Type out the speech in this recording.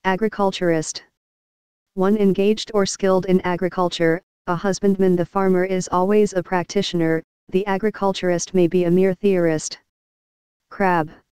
Agriculturist. One engaged or skilled in agriculture. A husbandman. The farmer is always a practitioner, the agriculturist may be a mere theorist. Crab.